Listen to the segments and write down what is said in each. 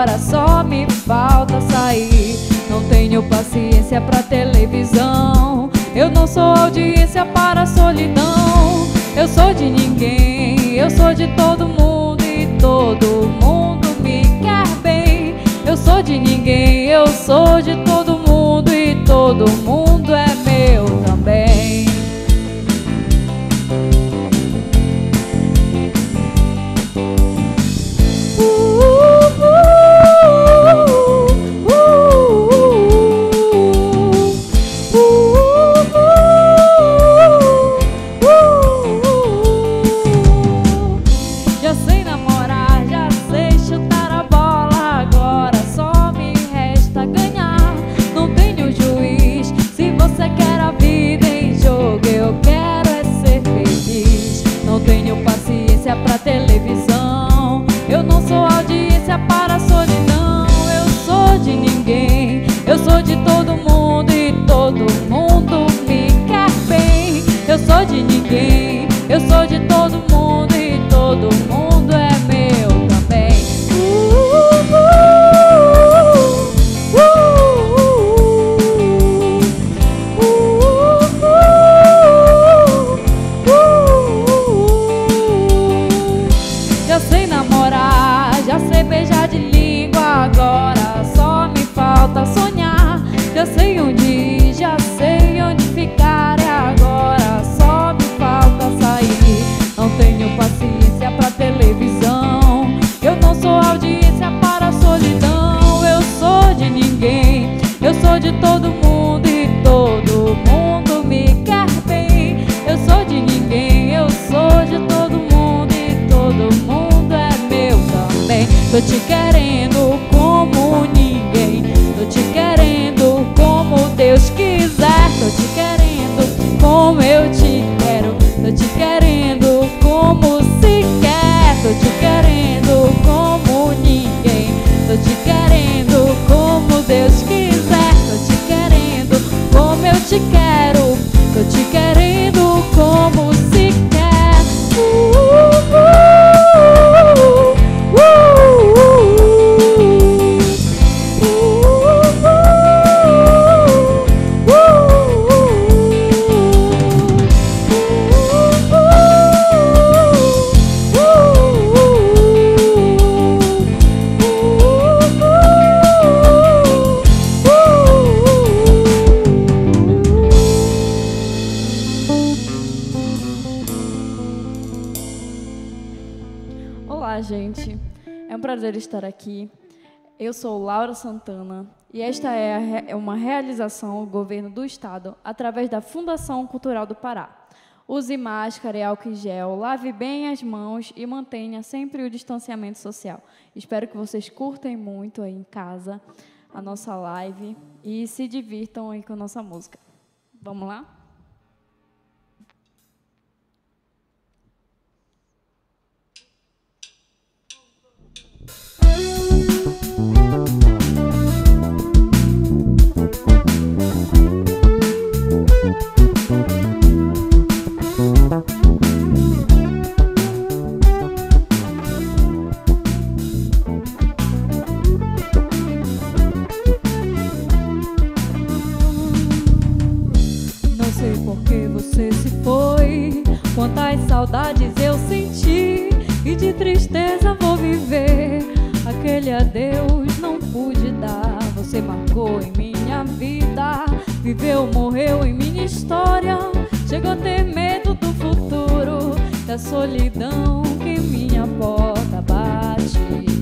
agora só me falta sair. Não tenho paciência pra televisão, eu não sou audiência para a solidão. Eu sou de ninguém, eu sou de todo mundo e todo mundo me quer bem. Eu sou de ninguém, eu sou de todo mundo e todo mundo é meu também. Já sei namorar, já sei chutar a bola, agora só me resta ganhar. Não tenho juiz, se você quer a vida em jogo, eu quero é ser feliz. Não tenho paciência pra televisão, eu não sou audiência para a solidão. Eu sou de ninguém, eu sou de todo mundo e todo mundo me quer bem. Eu sou de ninguém, eu sou de todo mundo e todo mundo é meu também. Já sei namorar, já sei beijar de língua, agora só me falta sonhar. Já sei onde ir, já sei onde ficar, e agora só me falta sair. Não tenho paciência pra televisão, eu não sou audiência para a solidão. Eu sou de ninguém, eu sou de todo mundo e todo mundo me quer bem. Eu sou de ninguém, eu sou de todo mundo e todo mundo é meu também. Tô te querendo como ninguém, tô te querendo como Deus quiser. Tô te querendo como eu te quero, tô te querendo como se quer. Tô te querendo como ninguém, tô te querendo como Deus quiser. Tô te querendo como eu te quero, tô te querendo como se quer. Olá, gente. É um prazer estar aqui. Eu sou Laura Santana e esta é uma realização do Governo do Estado através da Fundação Cultural do Pará. Use máscara e álcool em gel, lave bem as mãos e mantenha sempre o distanciamento social. Espero que vocês curtem muito aí em casa a nossa live e se divirtam aí com a nossa música. Vamos lá? Não sei por que você se foi, quantas saudades eu senti, e de tristeza vou viver. Aquele adeus não pude dar, você marcou em minha vida, viveu, morreu em minha história. Chegou a ter medo do futuro, da solidão que em minha porta bate.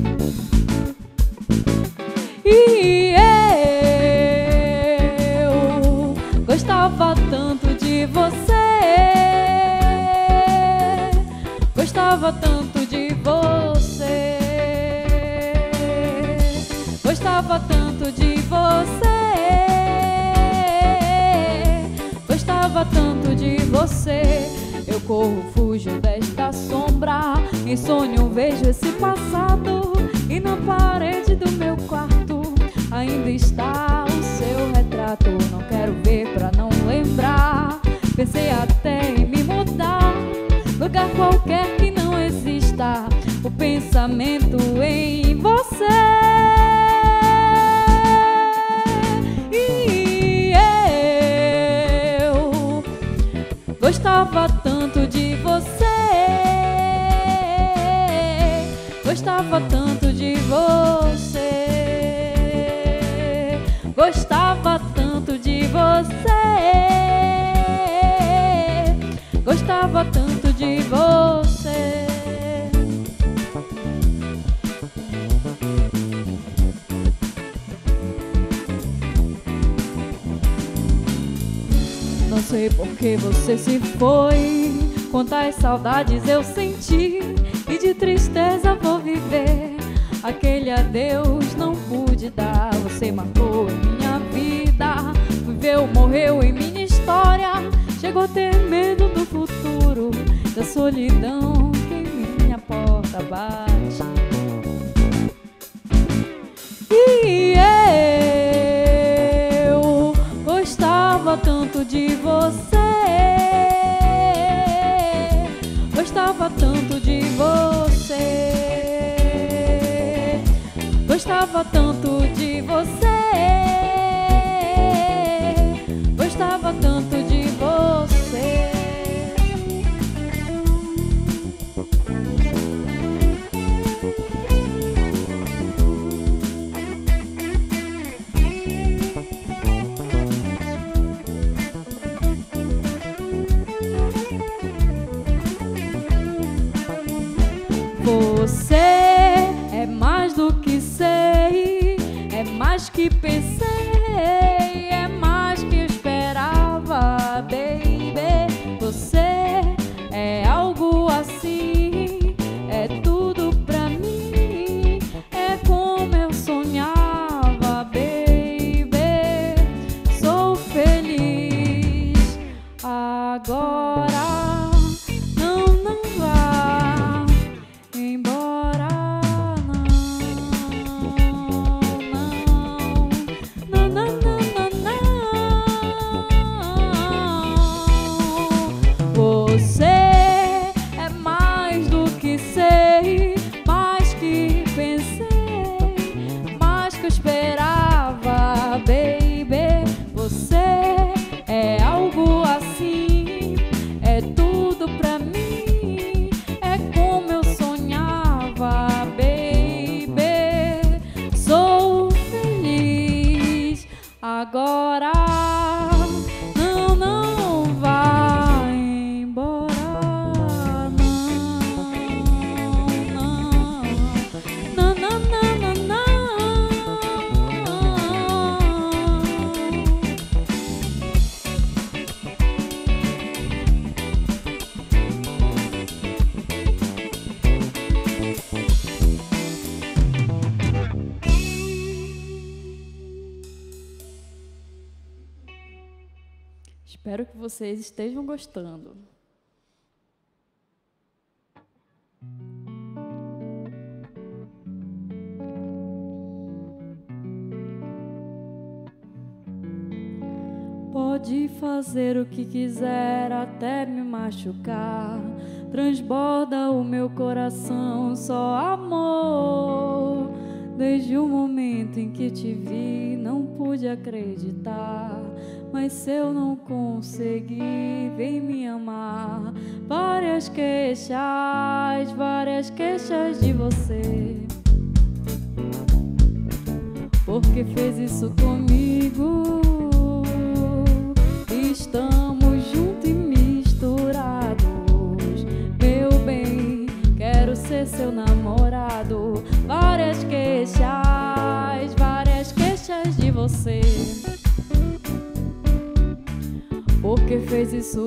E eu gostava tanto de você, gostava tanto de você, gostava tanto de você, gostava tanto de você. Eu corro, fujo desta sombra, em sonho vejo esse passado, e na parede do meu quarto ainda está o seu retrato. Não quero ver pra não lembrar, pensei até em me mudar, lugar qualquer que não exista o pensamento em você. Gostava tanto de você, gostava tanto de você, gostava tanto de você, gostava tanto de você. Não sei por que você se foi, quantas saudades eu senti, e de tristeza vou viver. Aquele adeus não pude dar, você marcou em minha vida, viveu, morreu em minha história. Chegou a ter medo do futuro, da solidão que em minha porta bate. E eu gostava tanto de você, gostava tanto de você, gostava tanto de você, gostava tanto de você. Você é mais do que sei, é mais que pensei, é mais que eu esperava, baby. Você é algo assim, é tudo pra mim, é como eu sonhava, baby. Sou feliz agora. Você é mais do que sei, mais que pensei, mais que eu esperava, baby. Você é algo assim, é tudo pra mim, é como eu sonhava, baby. Sou feliz agora. Espero que vocês estejam gostando. Pode fazer o que quiser até me machucar, transborda o meu coração só amor. Desde o momento em que te vi, não pude acreditar, mas se eu não conseguir, vem me amar. Várias queixas de você, porque fez isso comigo. Estamos juntos e misturados, meu bem, quero ser seu namorado. Várias queixas de você, porque fez isso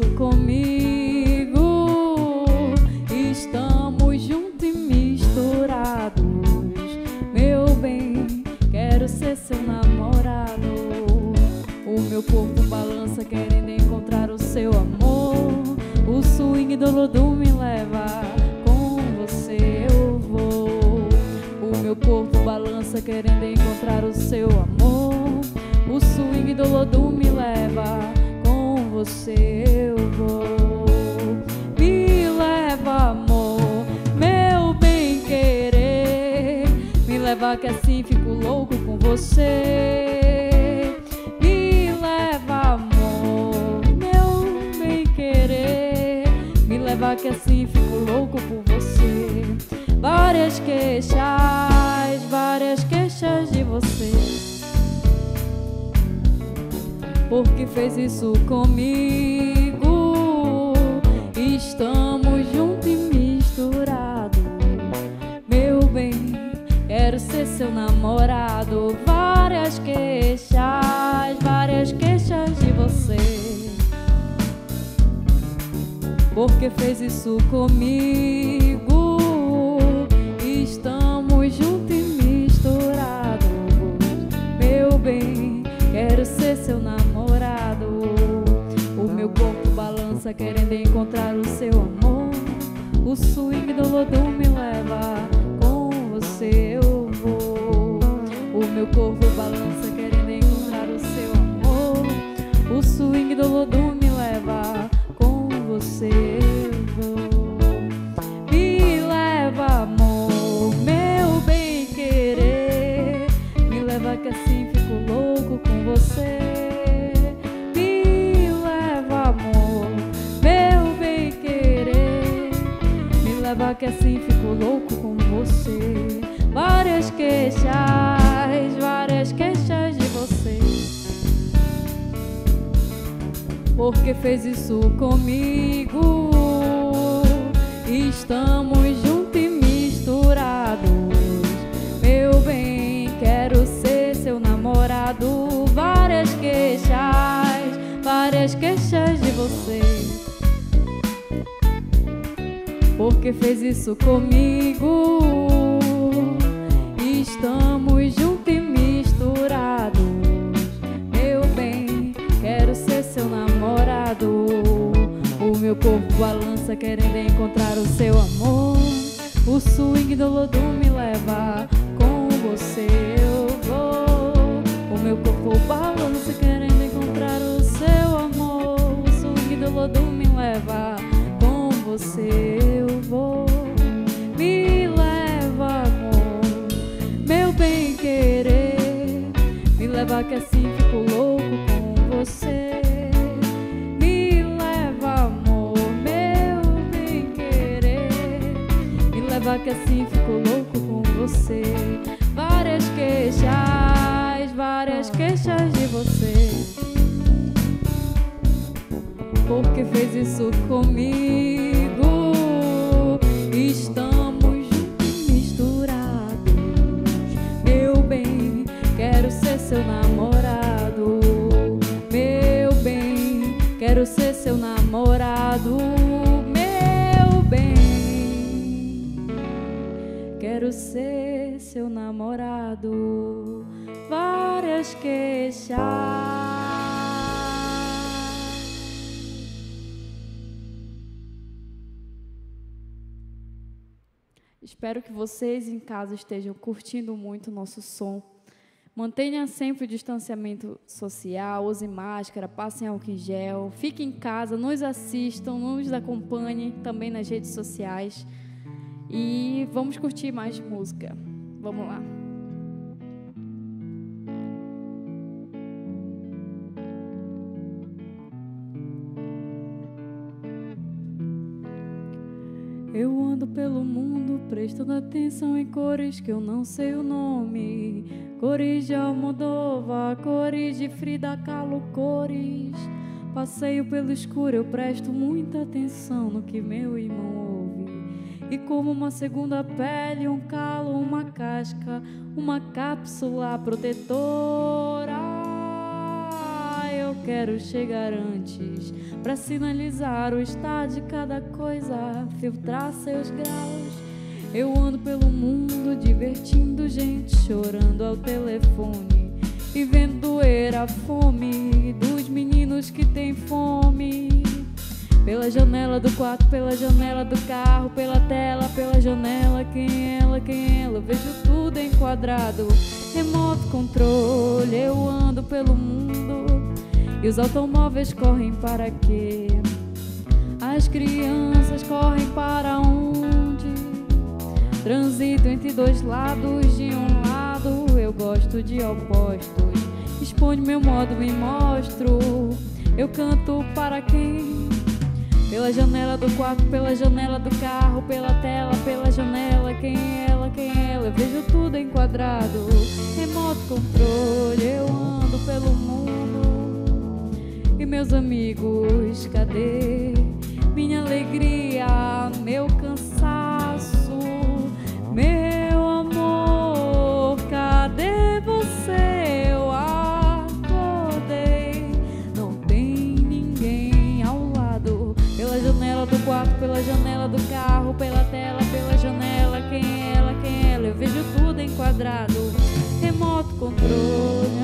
comigo. Estamos juntos e misturados, meu bem, quero ser seu namorado. O meu corpo balança querendo encontrar o seu amor. O swing do Lodum me leva, com você eu vou. O meu corpo balança querendo encontrar o seu amor. O swing do Lodum me leva, com você eu vou. Me leva, amor, meu bem querer, me leva que assim fico louco com você. Me leva, amor, meu bem querer, leva que assim fico louco por você. Várias queixas de você. Porque fez isso comigo. Estamos juntos e misturados. Meu bem, quero ser seu namorado. Várias queixas de você. Porque fez isso comigo. Estamos juntos e misturados. Meu bem, quero ser seu namorado. O meu corpo balança querendo encontrar o seu amor. O swing do Lodum me leva, com você eu vou. O meu corpo balança querendo encontrar o seu amor. O swing do Lodum me leva, com você eu vou. Me leva, amor, meu bem querer. Me leva que assim fico louco com você. Me leva, amor, meu bem querer. Me leva que assim fico louco com você. Várias queixas de você. Porque fez isso comigo. Estamos juntos e misturados. Meu bem, quero ser seu namorado. Várias queixas de você. Porque fez isso comigo. Estamos juntos e misturados. Meu bem, quero ser seu namorado. O meu corpo balança querendo encontrar o seu amor. O swing do Lodum me leva, com você eu vou. O meu corpo balança querendo encontrar o seu amor. O swing do Lodum me leva, com você eu vou. Me leva, amor, meu bem querer. Me leva que assim fico louco com você. Me leva, amor, meu bem querer. Me leva que assim fico louco com você. Várias queixas de você. Porque fez isso comigo. Estamos juntos e misturados. Meu bem, quero ser seu namorado. Meu bem, quero ser seu namorado. Meu bem, quero ser seu namorado. Várias queixas. Espero que vocês em casa estejam curtindo muito o nosso som. Mantenha sempre o distanciamento social, use máscara, passem álcool em gel, fiquem em casa, nos assistam, nos acompanhem também nas redes sociais. E vamos curtir mais música. Vamos lá. Eu ando pelo mundo prestando atenção em cores que eu não sei o nome. Cores de Almodóvar, cores de Frida Kahlo, cores. Passeio pelo escuro, eu presto muita atenção no que meu irmão ouve. E como uma segunda pele, um calo, uma casca, uma cápsula protetora. Eu quero chegar antes pra sinalizar o estado de cada coisa, filtrar seus graus. Eu ando pelo mundo divertindo gente, chorando ao telefone e vendo doer a fome dos meninos que têm fome. Pela janela do quarto, pela janela do carro, pela tela, pela janela. Quem é ela, quem é ela? Eu vejo tudo enquadrado, remoto controle. Eu ando pelo mundo e os automóveis correm para quê? As crianças correm para onde? Transito entre dois lados, de um lado eu gosto de opostos. Exponho meu modo, me mostro. Eu canto para quem? Pela janela do quarto, pela janela do carro, pela tela, pela janela. Quem é ela, quem é ela? Eu vejo tudo enquadrado. Remoto controle, eu ando pelo mundo. E meus amigos, cadê minha alegria, meu cansaço, meu amor? Cadê você? Eu acordei, não tem ninguém ao lado. Pela janela do quarto, pela janela do carro, pela tela, pela janela. Quem é ela, quem é ela? Eu vejo tudo enquadrado. Remoto controle.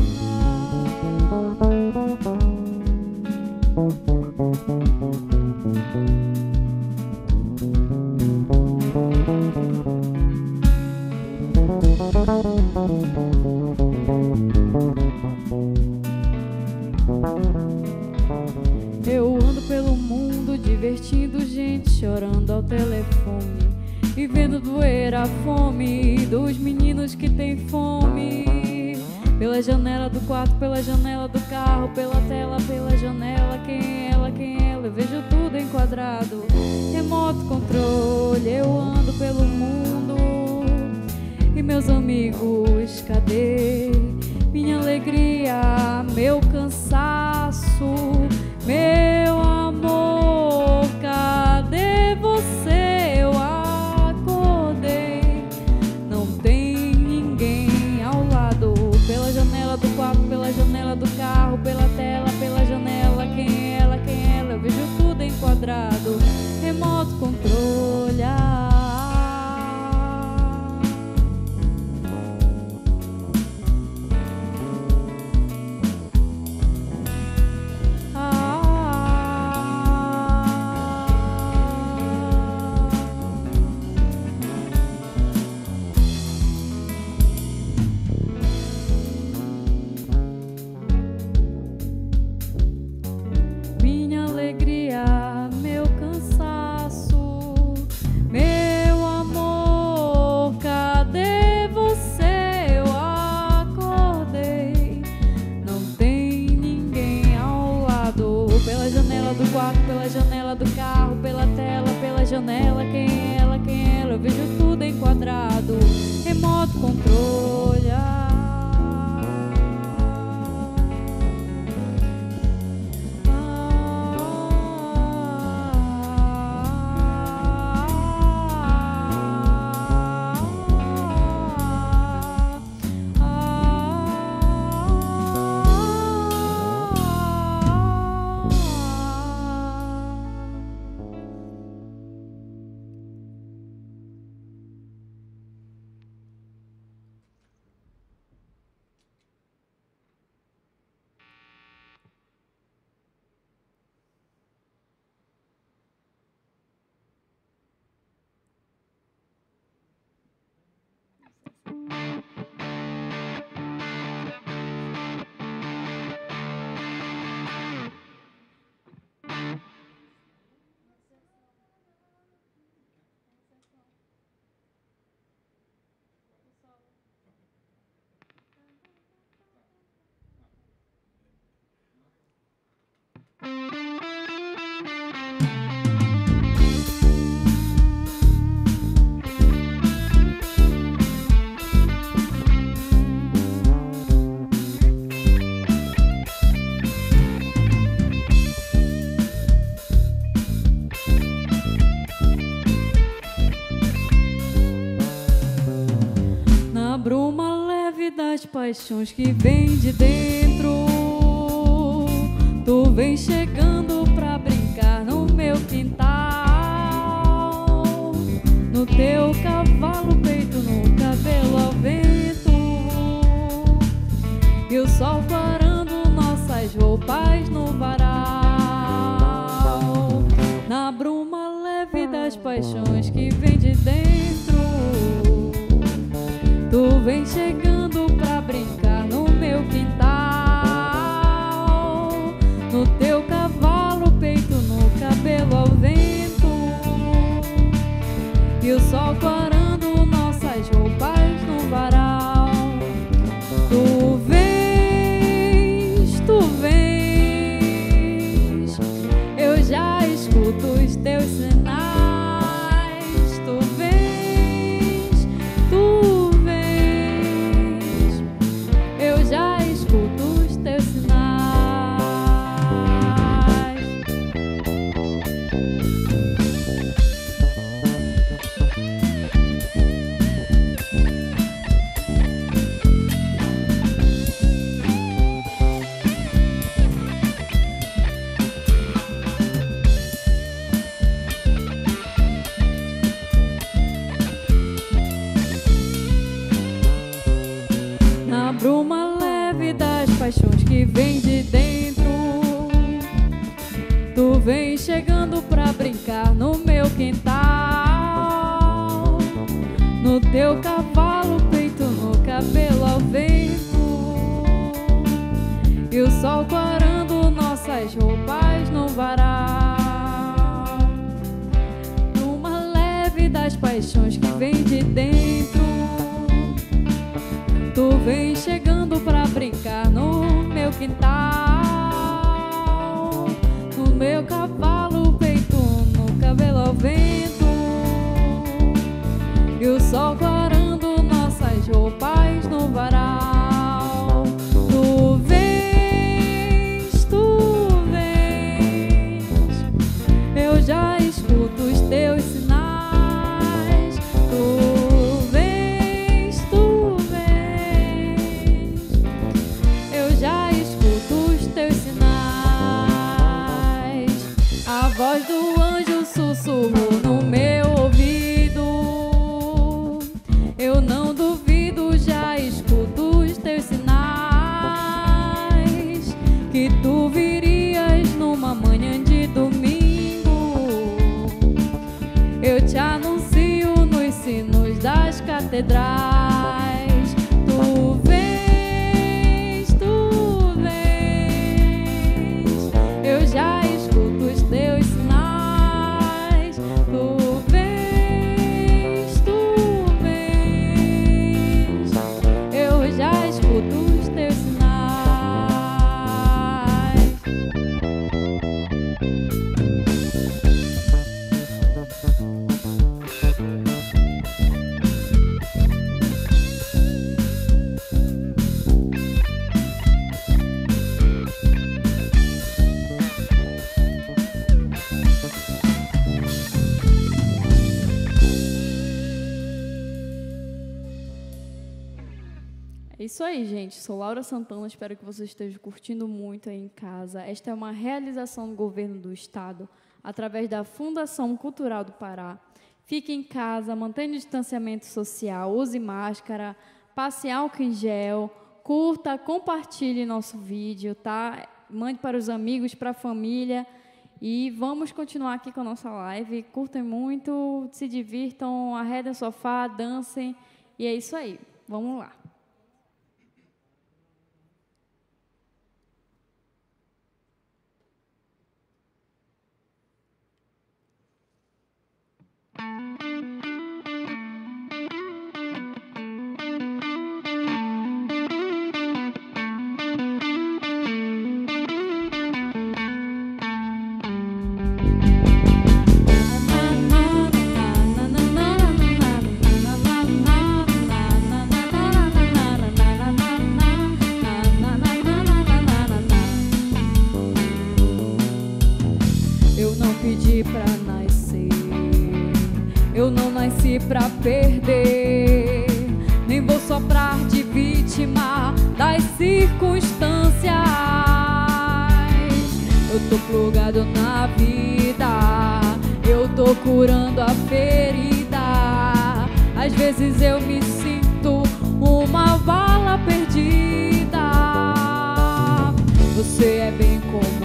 Eu ando pelo mundo divertindo gente, chorando ao telefone e vendo doer a fome dos meninos que têm fome. Pela janela do quarto, pela janela do carro, pela tela, pela janela. Quem é ela, quem é ela? Eu vejo tudo enquadrado. Remoto controle, eu ando pelo mundo. E meus amigos, cadê minha alegria, meu cansaço, meu amor? Cadê você? Eu acordei, não tem ninguém ao lado. Pela janela do quarto, pela janela do carro, pela tela, pela janela. Quem é ela, quem é ela? Eu vejo tudo enquadrado. Remoto controle. Minha alegria, meu cansaço, meu amor, cadê você? Eu acordei, não tem ninguém ao lado. Pela janela do quarto, pela janela do carro, pela tela, pela janela. Quem é ela, quem é ela? Eu vejo tudo enquadrado. Remoto controle. Bruma leve das paixões que vem de dentro, tu vem chegando pra brincar no meu quintal, no teu cavalo peito, no cabelo ao vento, e o sol clarando nossas roupas no varal. Na bruma leve das paixões que vem de dentro, tu vem chegando pra brincar no meu quintal, no teu cavalo peito, no cabelo ao vento, e o sol clarando nossas roupas no varal. Tu vens, eu já escuto quintal, no teu cavalo peito, no cabelo ao vento, e o sol clarando nossas roupas no varal, numa leve das paixões que vem de dentro. Tu vem chegando pra brincar no meu quintal, no meu cavalo peito, no cabelo ao vento, e o sol clarando nossas roupas no varal. Tu vens, eu já escuto os teus sinais. Tu vens, eu já escuto os teus sinais. A voz do anjo sussurrou no meu ouvido, eu não duvido, já escuto os teus sinais, que tu virias numa manhã de domingo. Eu te anuncio nos sinos das catedrais. Tu vens, eu já escuto os teus sinais. Tu vens, eu já escuto os teus sinais. É isso aí, gente. Sou Laura Santana, espero que vocês estejam curtindo muito aí em casa. Esta é uma realização do Governo do Estado, através da Fundação Cultural do Pará. Fique em casa, mantenha o distanciamento social, use máscara, passe álcool em gel, curta, compartilhe nosso vídeo, tá? Mande para os amigos, para a família. E vamos continuar aqui com a nossa live. Curtem muito, se divirtam, arredem o sofá, dancem. E é isso aí. Vamos lá. Eu não nasci pra perder, nem vou soprar de vítima das circunstâncias. Eu tô plugado na vida, eu tô curando a ferida. Às vezes eu me sinto uma bala perdida. Você é bem como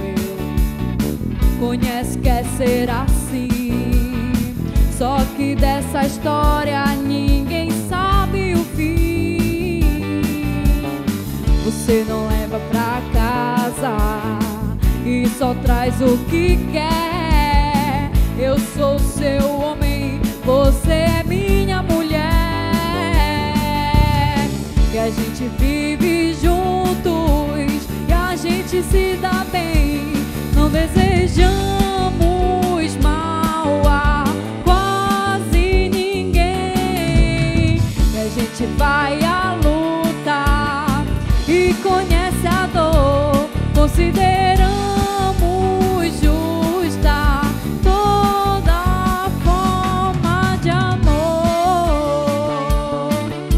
eu, conhece, quer ser assim. Só que dessa história ninguém sabe o fim. Você não leva pra casa e só traz o que quer. Eu sou seu homem, você é minha mulher. E a gente vive juntos e a gente se dá bem. Não desejamos mal a quase ninguém. E a gente vai à luta e conhece a dor. Consideramos justa toda forma de amor.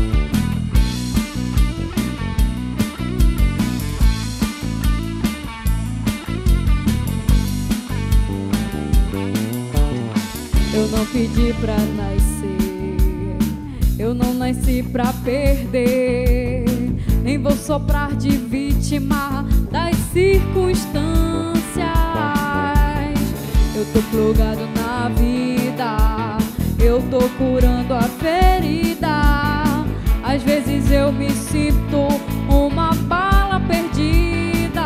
Eu não pedi pra nascer, eu não nasci pra perder, nem vou soprar de vítima das circunstâncias. Eu tô plugado na na vida, eu tô curando a ferida. Às vezes eu me sinto uma bala perdida.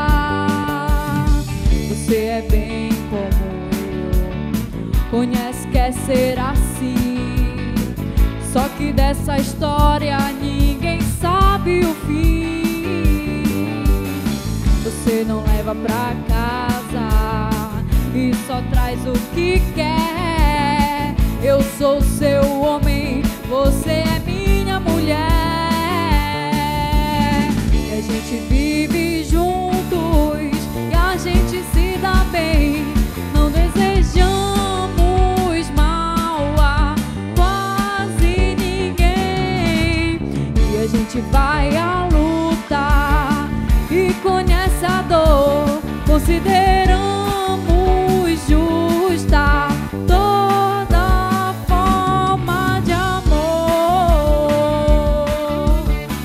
Você é bem como eu, conhece, quer ser assim. Só que dessa história ninguém sabe o fim. Você não leva pra casa e só traz o que quer. Eu sou seu homem, você é minha mulher. E a gente vive juntos e a gente se dá bem. Não desejamos mal a quase ninguém. E a gente vai à luta e conhece a dor. Consideramos justa toda forma de amor.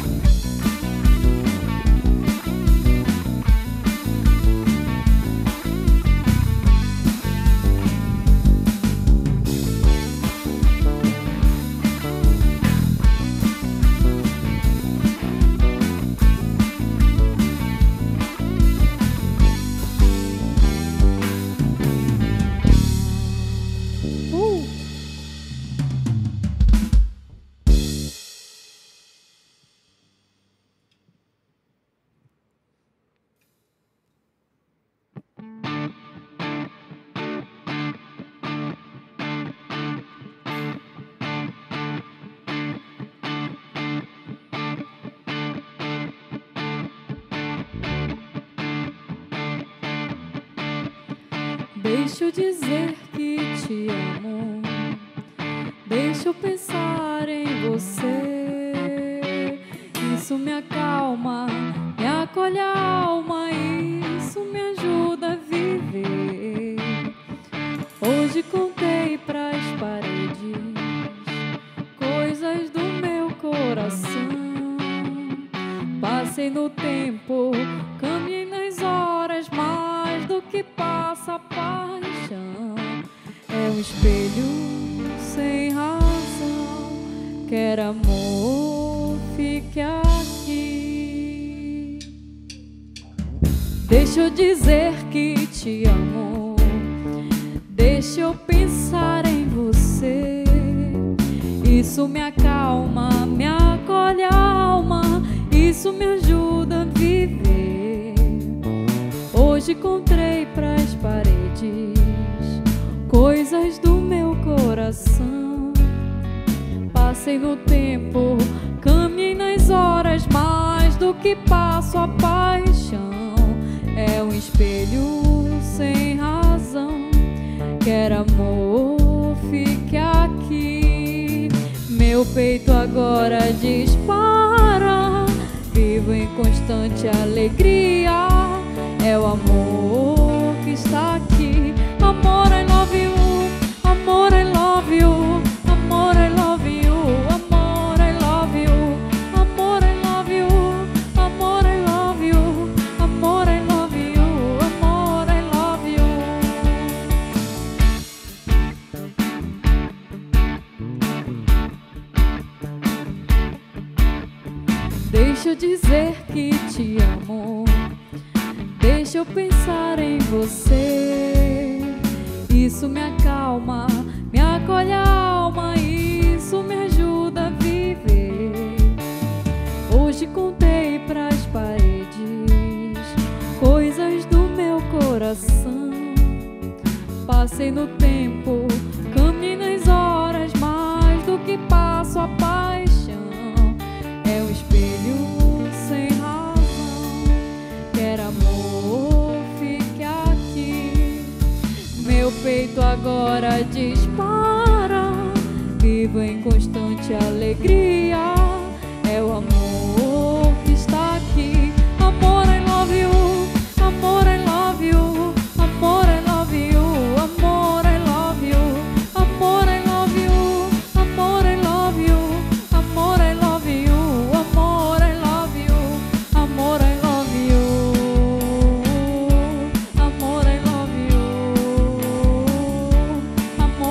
Deixa eu dizer que te amo, deixa eu pensar em você. Isso me acalma, me acolhe a alma, isso me ajuda a viver. Hoje contei pras paredes coisas do meu coração. Passei no tempo, caminhei nas horas, mais do que passa a paixão. É um espelho sem razão, quer amor, fique aqui. Deixa eu dizer que te amo, deixa eu pensar em você. Isso me acalma, me acolhe a alma, isso me ajuda a viver. Hoje encontrei pras paredes coisas do meu coração. Passei no tempo, caminhei nas horas, mais do que passo a paixão. É um espelho sem razão, quer amor, fique aqui. Meu peito agora dispara, vivo em constante alegria. É o amor que está aqui. Amor, I love you. Amor, I love you. Amor, I love you. Amor, I love you. Amor, I love you. Amor, I love you. Amor, I love you. Amor, I love you. Deixa eu dizer que te amo, deixa eu pensar em você. Isso me acalma, me acolhe a alma, isso me ajuda a viver. Hoje contei pras paredes coisas do meu coração. Passei no tempo, caminhei nas horas, mais do que passo a paixão. É um espelho sem razão, quer amor, fique aqui. Meu peito agora dispara, vivo em constante alegria. É o amor que está aqui. Amor, I love you. Amor, I love you. Amor, I love you. Amor, I love you. Amor, I love you. Amor, I love you. Amor, I love you. Amor, I love you. Amor, I love you. Amor, I love you. Amor,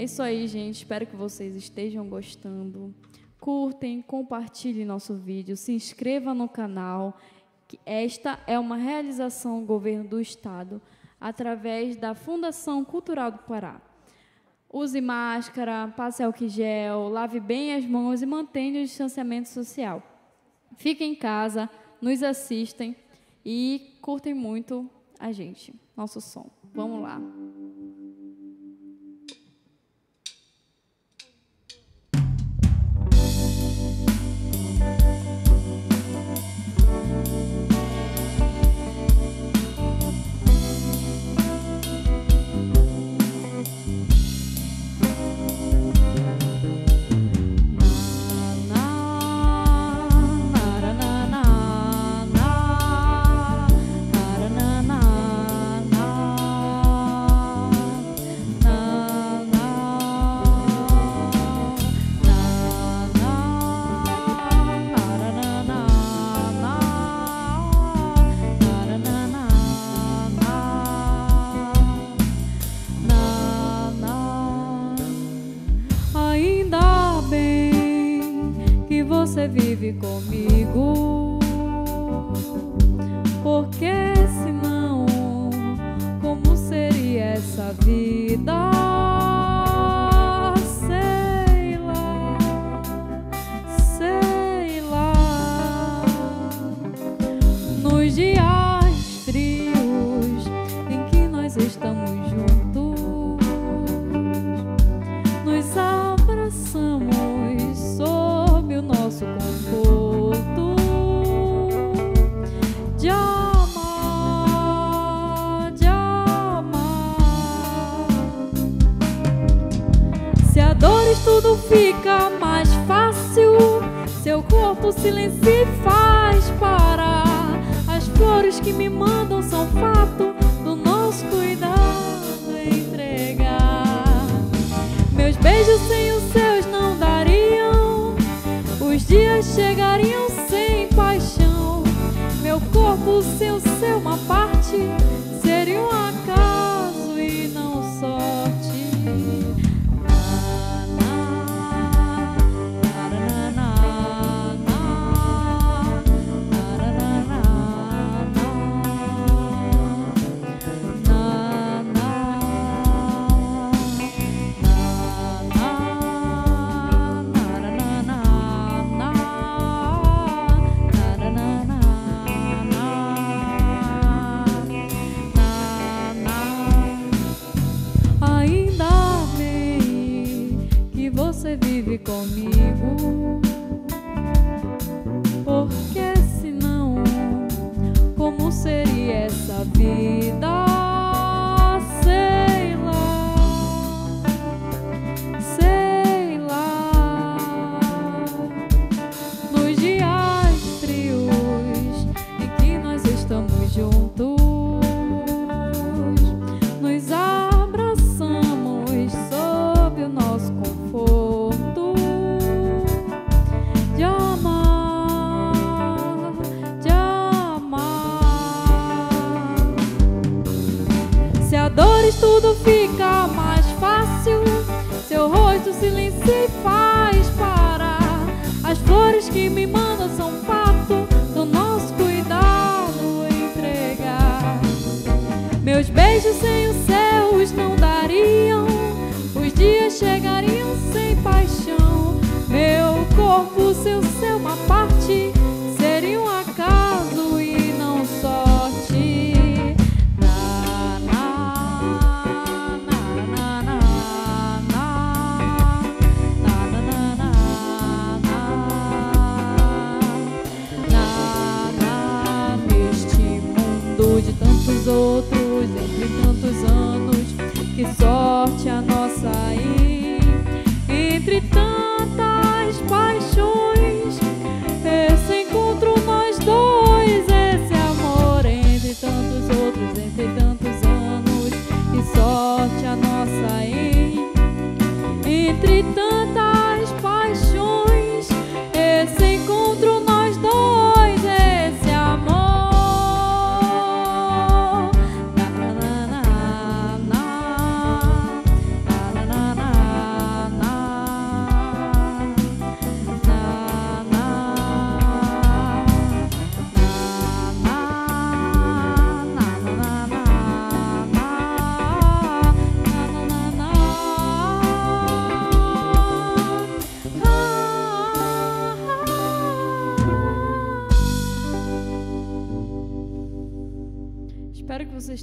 É isso aí, gente. Espero que vocês estejam gostando. Curtem, compartilhem nosso vídeo, se inscreva no canal. Esta é uma realização do Governo do Estado através da Fundação Cultural do Pará. Use máscara, passe álcool gel, lave bem as mãos e mantenha o distanciamento social. Fiquem em casa, nos assistem e curtem muito a gente, nosso som. Vamos lá. Você vive comigo, porque senão, como seria essa vida? Sei lá, sei lá. Nos dias frios em que nós estamos juntos, nos abraçamos sob o nosso conforto de amar, de amar. Se a dores tudo fica mais fácil, seu corpo silencia e faz parar. As flores que me mandam são fato do nosso cuidado entregar. Meus beijos sem os seus não dariam, os dias chegariam sem paixão. Meu corpo sem o seu uma parte seria um acaso e não sorte. Você vive comigo, porque senão, como seria essa vida? Sei lá, sei lá. Nos dias frios em que nós estamos juntos, nos abraçamos sob o nosso conforto de amar, de amar. Se a dores tudo fica mais fácil, seu rosto silencia e faz parar. As flores que me mandam são fato do nosso cuidado entregar. Meus beijos sem os seus não dariam, os dias chegariam sem paixão. Meu corpo sem o seu uma parte seria um acaso e não sorte. Na, na, na, na, na, na, na, na, na, na, na. Neste mundo de tantos outros, entre tantos anos, que sorte a nossa aí, entre tantas paixões, esse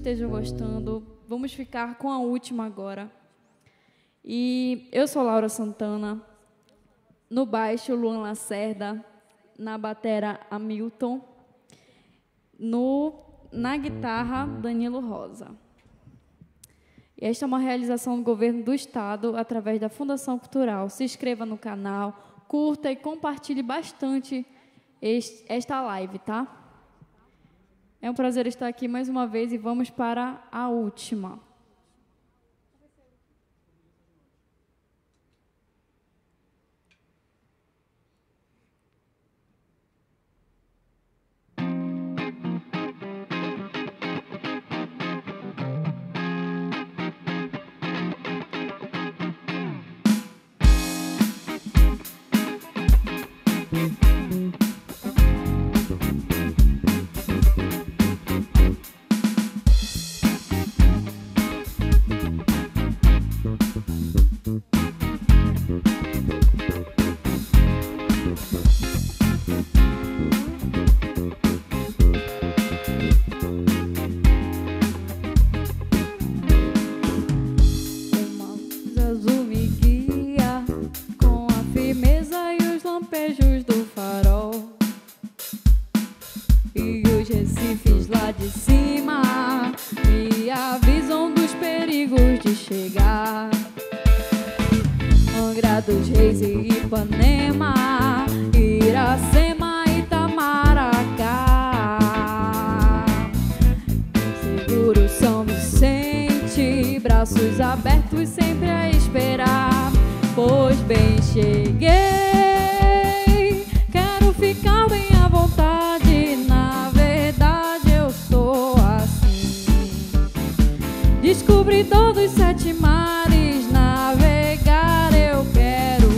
estejam gostando. Vamos ficar com a última agora. E eu sou Laura Santana, no baixo, Luan Lacerda, na batera, Hamilton, na guitarra, Danilo Rosa. E esta é uma realização do Governo do Estado, através da Fundação Cultural. Se inscreva no canal, curta e compartilhe bastante esta live, tá? É um prazer estar aqui mais uma vez e vamos para a última. Do farol e os recifes lá de cima me avisam dos perigos de chegar. Angra dos Reis e Ipanema, Iracema e Itamaracá. Seguro São Vicente, braços abertos sempre a esperar. Pois bem, cheguei. Ficar bem à vontade, na verdade eu sou assim. Descobri todos os 7 mares, navegar eu quero.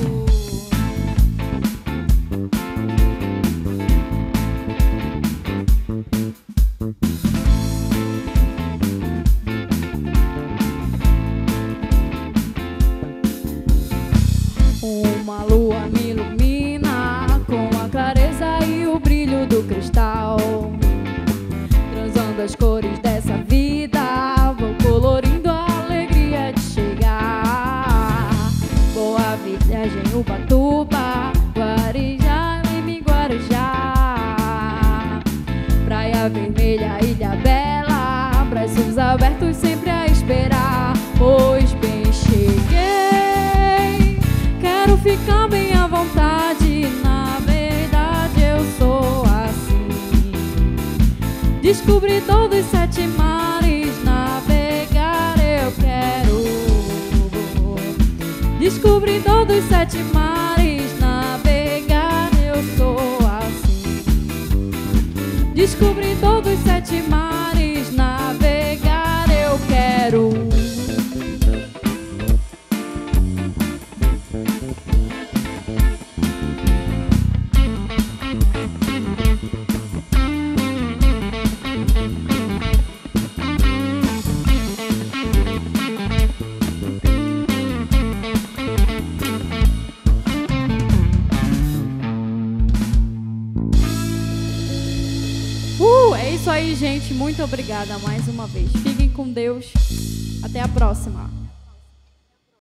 Uma lua me ilumina com a clareza e o brilho do cristal, transando as cores dessa vida, vou colorindo a alegria de chegar. Boa Viagem, Ubatuba, Guarujá, Leme, Guarujá, Praia Vermelha, Ilha Bela, braços abertos sempre a esperar. Pois bem, cheguei, quero ficar bem à vontade, na verdade eu sou assim. Descobri todos os 7 mares, navegar eu quero. Descobri todos os 7 mares, navegar eu sou assim. Descobri todos os 7 mares, navegar eu quero. É isso aí, gente. Muito obrigada mais uma vez. Fiquem com Deus. Até a próxima.